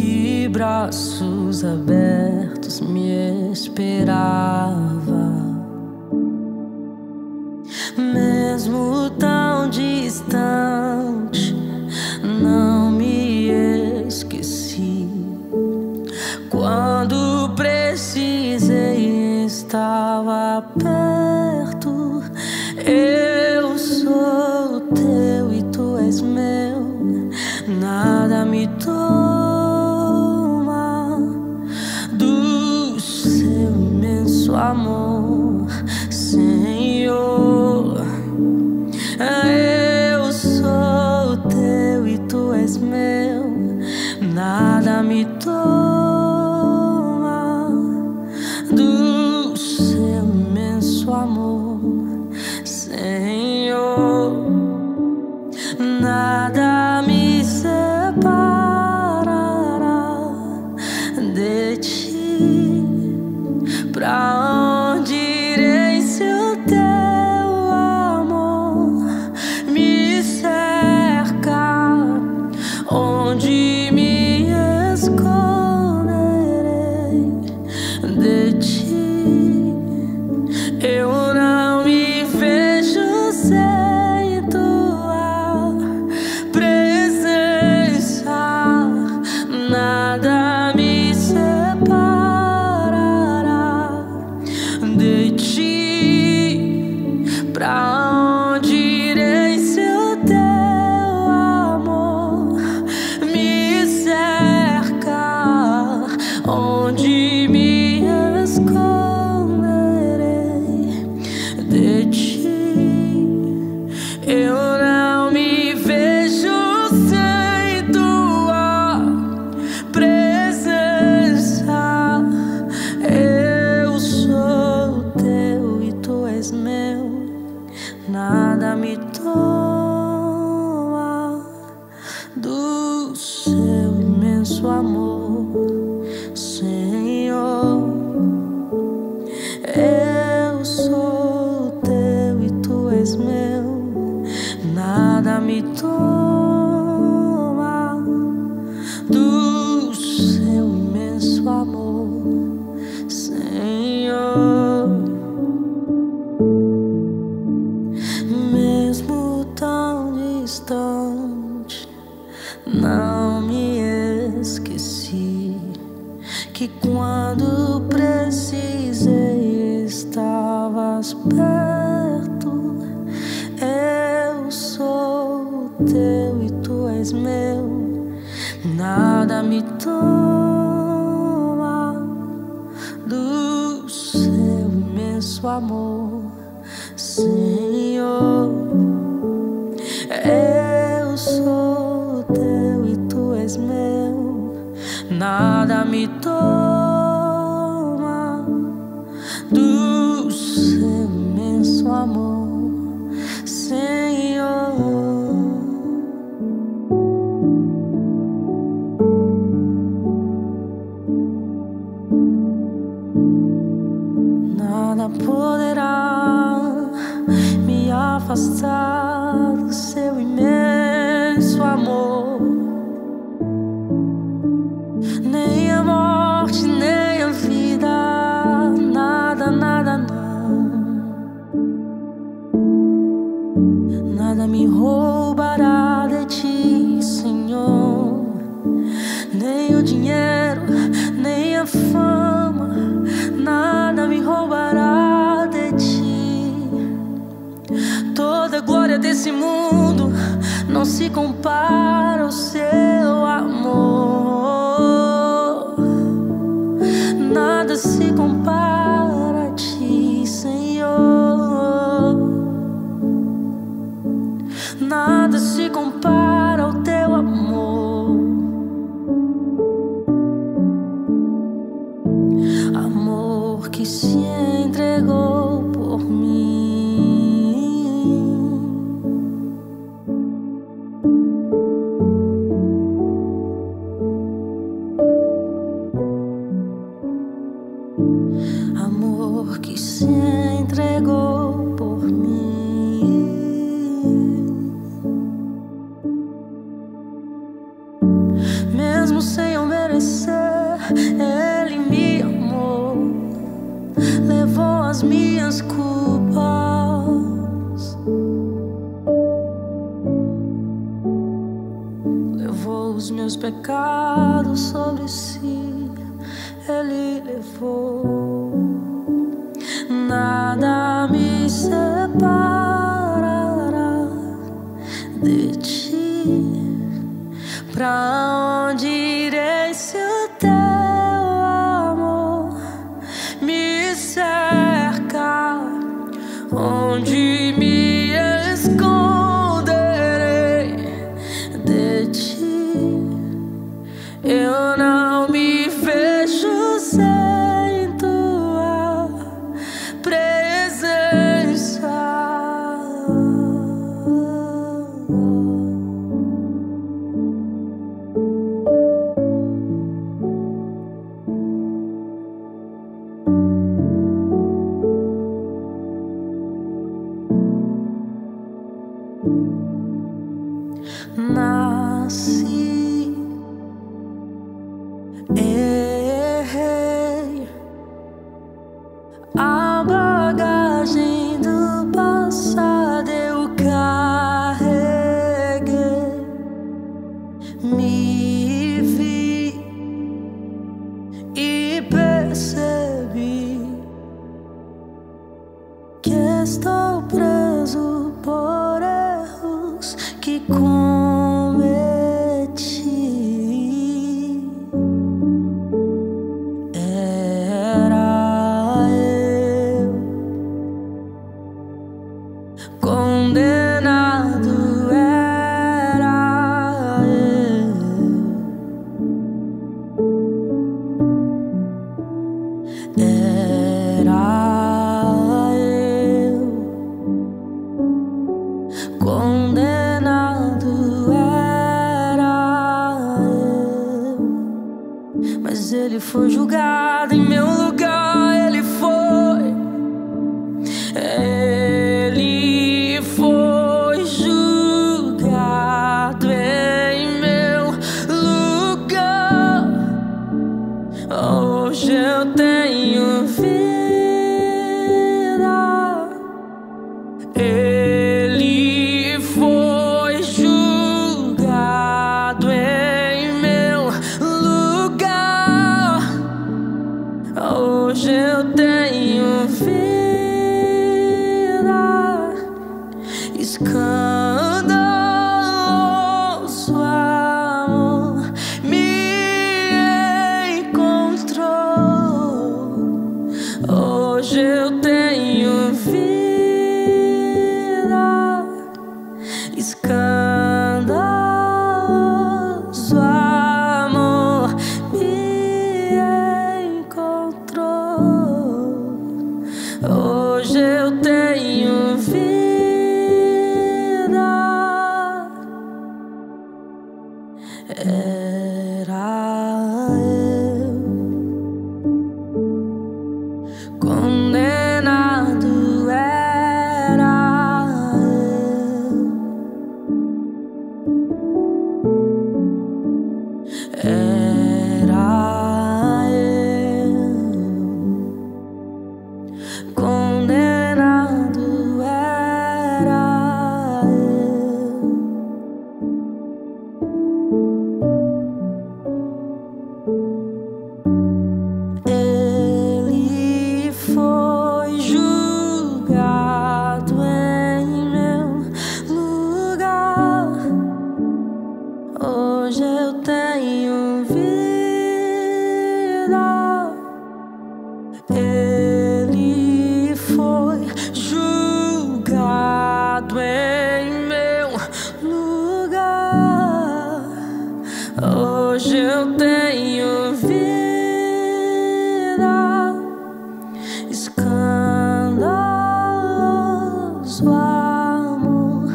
de braços abertos me esperava, mesmo tão distante. Não me esqueci. Quando precisei, estava perto. Eu sou teu e tu és meu. Nada me toma do seu imenso amor, Senhor. Eu sou teu e tu és meu. Nada me toma do seu imenso amor, Senhor. Nada me separará de ti. Pra onde irei se o teu amor me cerca? Onde me esconderei de ti? Eu não me vejo sem tua presença. Nada me separará de ti. Pra onde irei se o teu amor me cerca? Onde me esconderei de ti? Eu não me vejo sem tua presença. Eu sou teu e tu és meu. Nada me toma do seu imenso amor, Senhor. Eu sou teu e tu és meu. Nada me toma do seu imenso amor, Senhor. Mesmo tão distante, não me esqueci que quando precisei, estavas perto. Eu sou teu e tu és meu. Nada me toma do seu imenso amor, Senhor. Eu sou teu e tu és meu. Nada me toma do seu imenso amor, Senhor. Nada poderá me afastar do seu imenso amor. Nem a morte, nem a vida, nada, nada não. Nada me roubará de ti, Senhor. Nem o dinheiro, nem a fama, nada me roubará de ti. Toda a glória desse mundo não se compara ao seu amor. Nada se compara a ti, Senhor. Nada se compara ao teu amor. Amor que se entregou por mim. Amor que se entregou por mim. Mesmo sem eu merecer, minhas culpas, levou os meus pecados sobre si, Ele levou. Nada me separará de ti. Pra onde irei se o teu amor me cerca? Onde me esconderei de ti? Eu não me vejo sem tua presença. Nasci, errei, a bagagem do passado eu carreguei, me vi e percebi que estou preso por erros que cometi. Era eu condenado, era eu condenado, era eu. Mas Ele foi julgado em meu lugar, Ele foi julgado em meu lugar. Hoje eu tenho vida. Ele foi julgado em meu lugar. Hoje eu tenho vida. Escandaloso amor me encontrou. Hoje eu tenho vida. Escandaloso amor me encontrou. Hoje eu tenho vida. Era eu condenado, era eu, era eu condenado, era eu. Ele foi julgado em meu lugar. Hoje eu tenho vida. Ele foi julgado em meu lugar. Hoje eu tenho vida. Escandaloso amor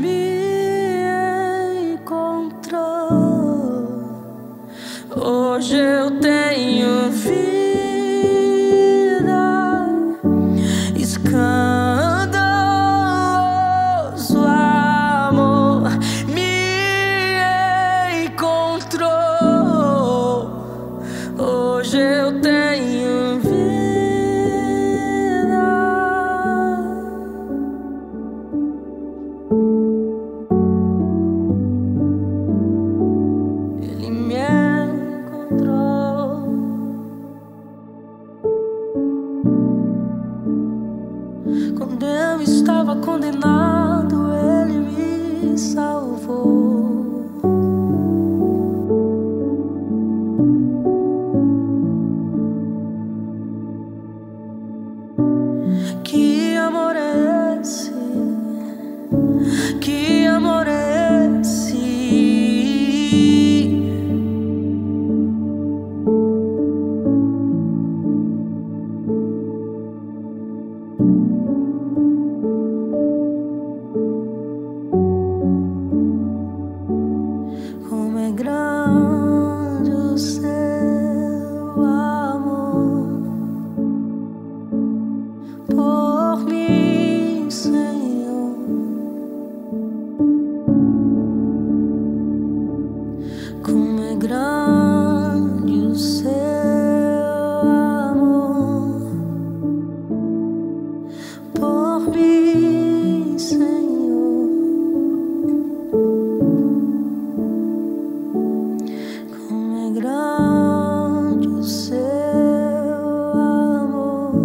me encontrou. Hoje eu tenho vida. Escandaloso amor me encontrou. Hoje eu tenho vida. condenado, Ele me salvou. Que amor é esse? Que amor é esse? Como é grande o seu amor por mim, Senhor. Como é grande o seu amor por mim, Senhor. Como é grande o seu amor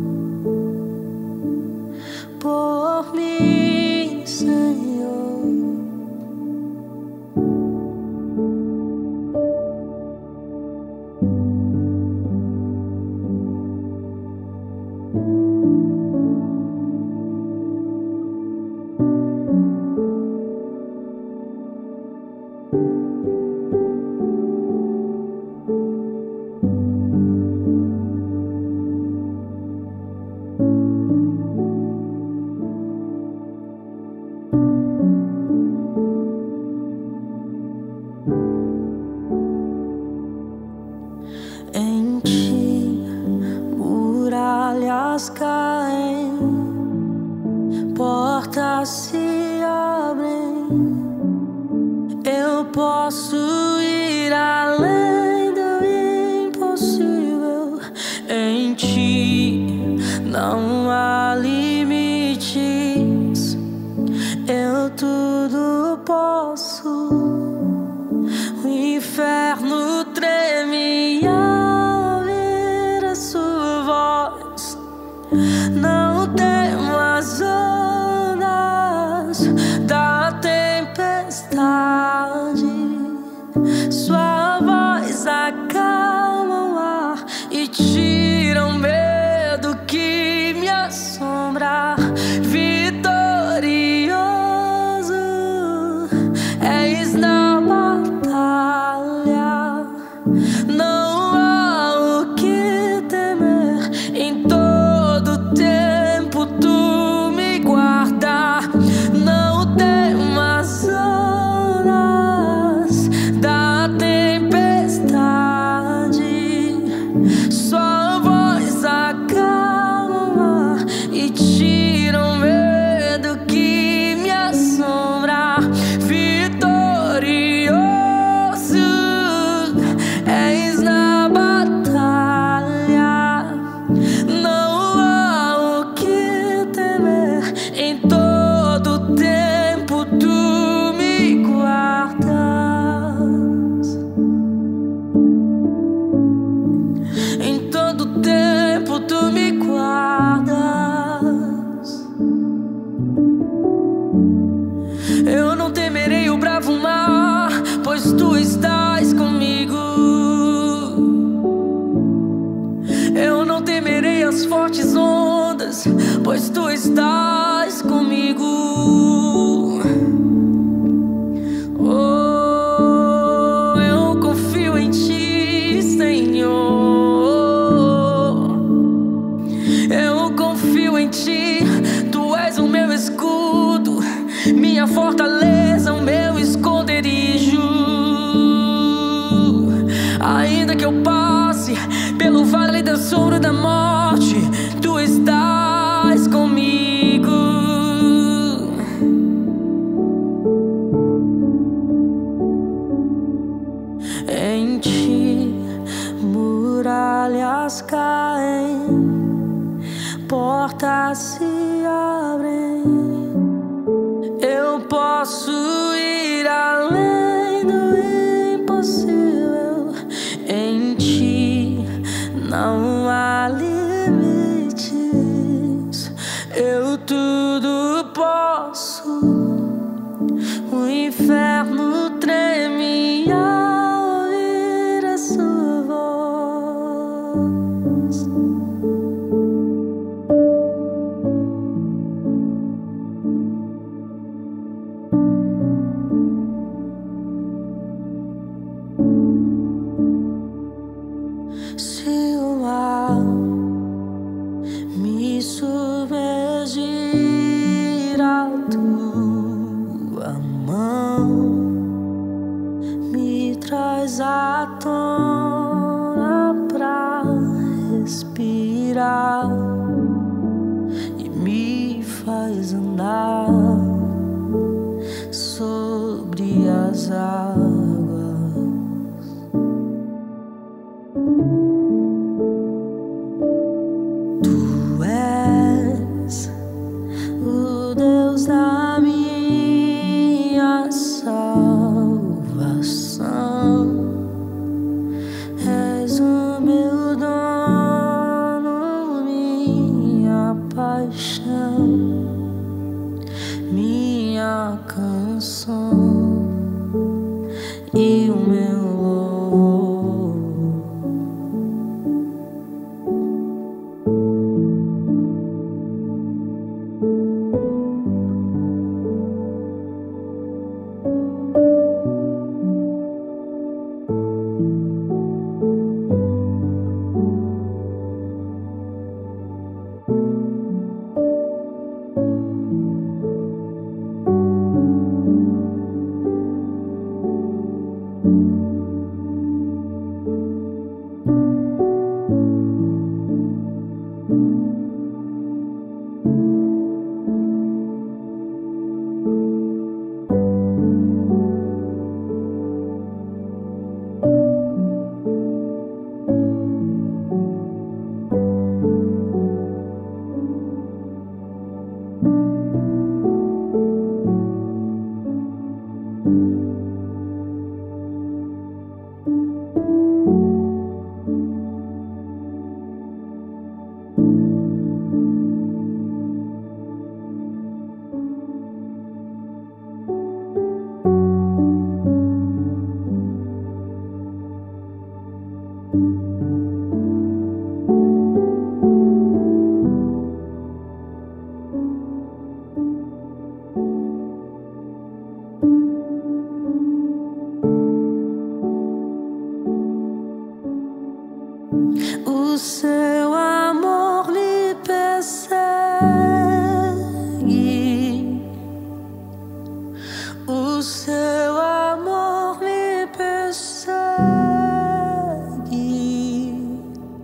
por mim, Senhor. Em ti muralhas caem, portas se abrem. Eu posso ir além do impossível. Em ti não há limites. Eu tudo posso. O inferno treme ao ouvir a sua voz. Não temo as ondas da tempestade. Sua voz acalma o ar e tira o medo que me assombra. Vitorioso és na batalha. Não há o que temer. Em todo tempo tu me guarda. Não temas ondas da tempestade. Sua voz acalma o mar e tira o medo que me assombra. Vitorioso és na batalha. Não há o que temer. Em todo tempo tu me guardas. Em todo tempo tu me guardas. Eu não temerei o bravo mar, pois tu estás comigo. Eu não temerei as fortes ondas, pois tu estás comigo. Oh, eu confio em ti, Senhor. Eu confio em ti. Tu és o meu escudo, minha fortaleza, o meu esconderijo. Ainda que eu passe pelo vale da sombra da morte, tu estás comigo. Em ti muralhas caem, portas se abrem. Eu posso ir além do impossível. Em ti não há limites. Eu tudo posso. Se o mar me submergir, a tua mão me traz à tona pra respirar e me faz andar sobre as águas. Tu és o Deus da minha salvação. És o meu dono, minha paixão, minha canção e o meu louvor. O seu amor me persegue, o seu amor me persegue.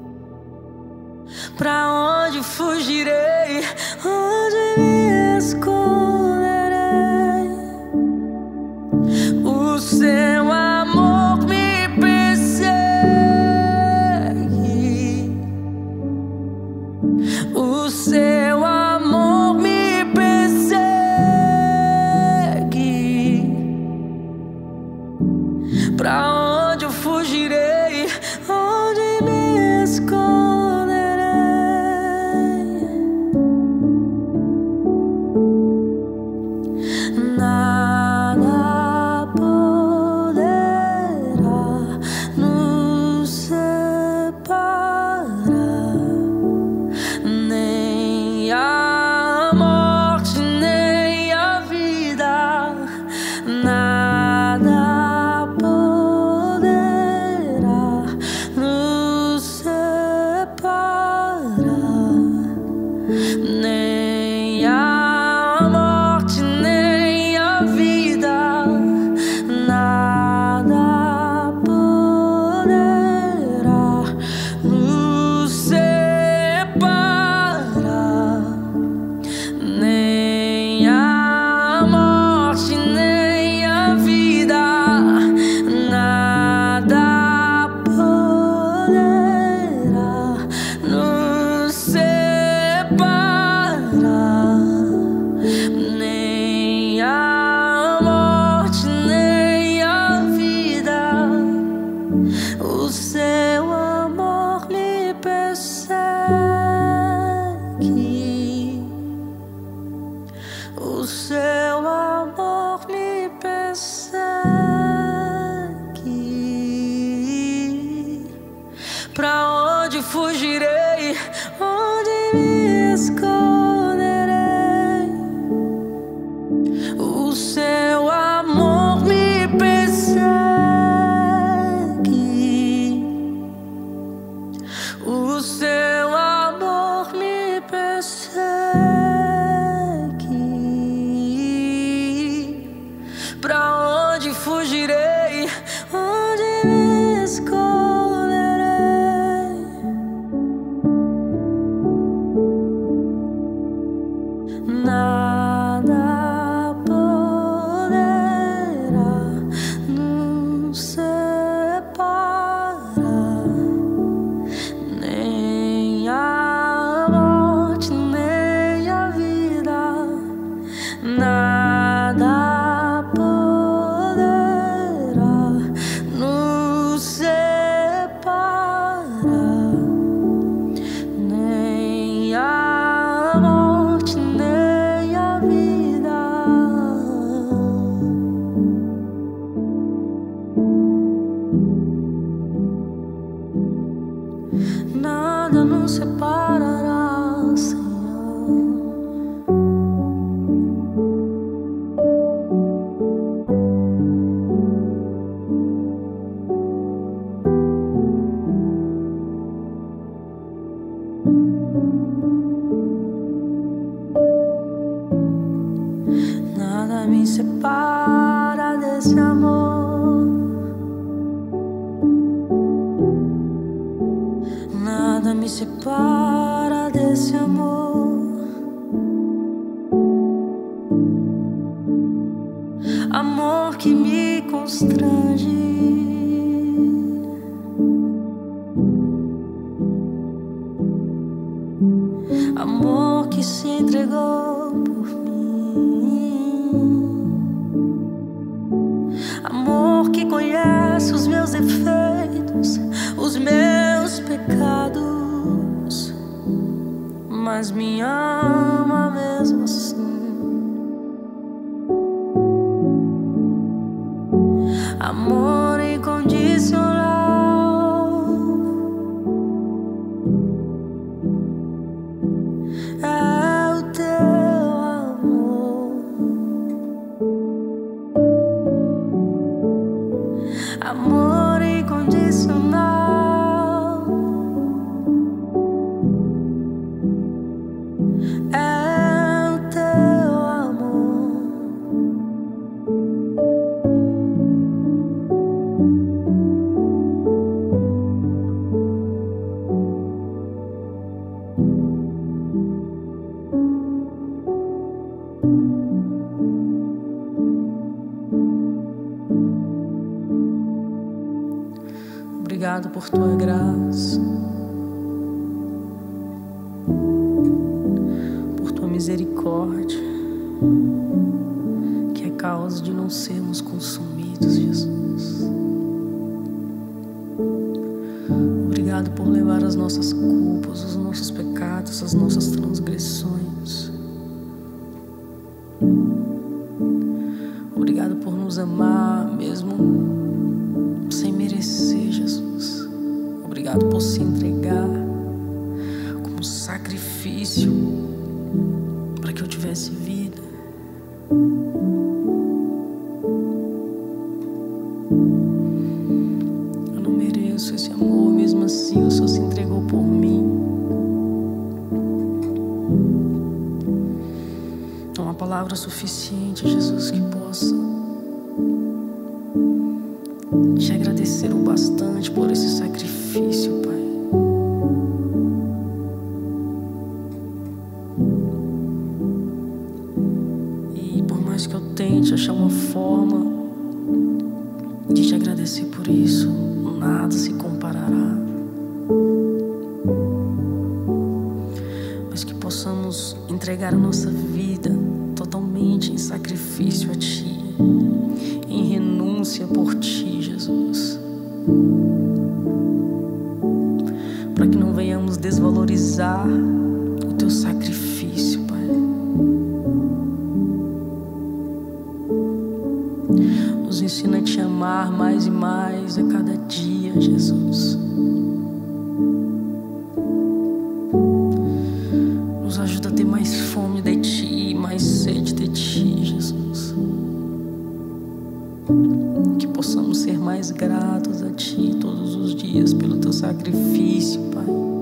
Pra onde fugirei? Onde me esconderei? O seu amor me persegue, o seu amor me persegue. Pra onde eu fugirei? Onde me esconderei? Nada poderá nos separar, nem a morte, nem a vida. Nada poderá nos separar, nem a morte, nem a vida. Nada poderá nos separar, nem a morte, nem a vida. Nada poderá nos separar, nem a morte, nem a vida. O seu amor me persegue, o seu amor me persegue. Pra onde fugirei? Onde me esconderei? O seu amor me persegue, nada nos separará, Senhor. Nada me separa desse amor. Nada me separa desse amor. Amor que me constrange. Amor que se entregou por mim. Amor que conhece os meus defeitos, os meus pecados, mas me ama mesmo assim. Amor incondicional. É o teu amor. Amor incondicional. É o teu amor. Obrigado por tua graça, por tua misericórdia, que é causa de não sermos consumidos, Jesus. Obrigado por levar as nossas culpas, os nossos pecados, as nossas transgressões. Obrigado por nos amar mesmo sem merecer, Jesus. Obrigado por se entregar como sacrifício para que eu tivesse vida. Eu não mereço esse amor, mesmo assim o Senhor se entregou por mim. É uma palavra suficiente, Jesus, que possa te agradecer o bastante por esse sacrifício, Pai. E por mais que eu tente achar uma forma de te agradecer por isso, nada se comparará. Mas que possamos entregar a nossa vida totalmente em sacrifício a Ti, em renúncia por Ti, Jesus, para que não venhamos desvalorizar o Teu sacrifício, Pai. Nos ensina a Te amar mais e mais a cada dia, Jesus. Nos ajuda a ter mais fome de Ti, mais sede de Ti, Jesus. Que possamos ser mais gratos a Ti todos os dias pelo Teu sacrifício, Pai.